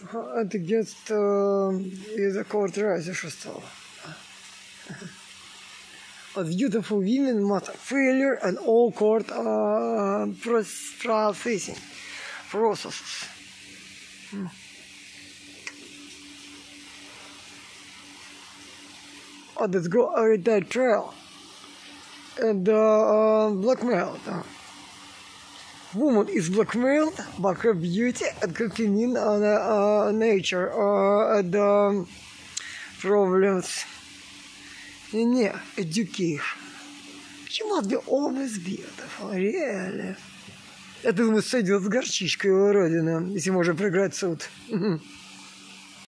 and against the court rise style. A beautiful women must failure and all court processing processes. Let's go at that trail and blackmailed. Woman is blackmailed by her beauty and her feminine nature and problems in education. She must be always beautiful, really. Я думаю, сойдет с горчичкой его родина, если можно проиграть суд.